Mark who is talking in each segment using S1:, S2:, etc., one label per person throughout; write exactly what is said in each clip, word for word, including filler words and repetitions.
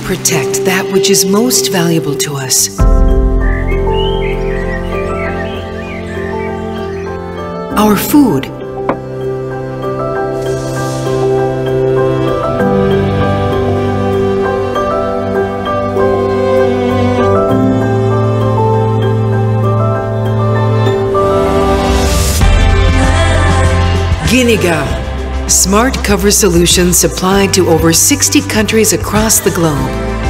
S1: protect that which is most valuable to us. Our food. Guinea-Gao, smart cover solutions supplied to over sixty countries across the globe.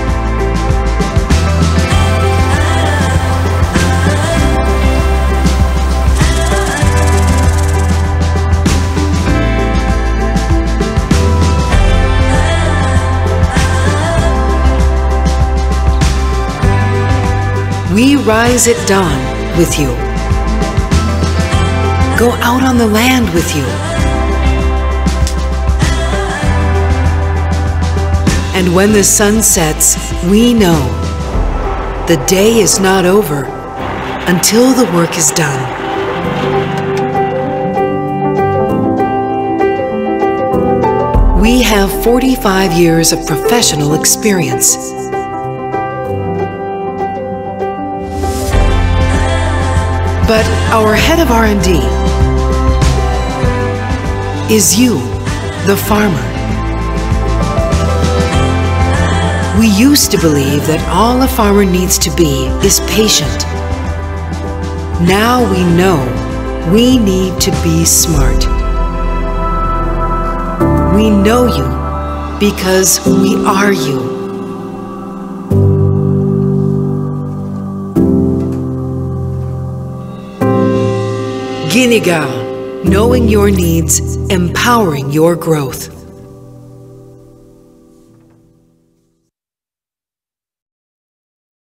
S1: We rise at dawn with you. Go out on the land with you. And when the sun sets, we know the day is not over until the work is done. We have forty-five years of professional experience. But our head of R and D is you, the farmer. We used to believe that all a farmer needs to be is patient. Now we know we need to be smart. We know you because we are you. Guinea-Gao, knowing your needs, empowering your growth.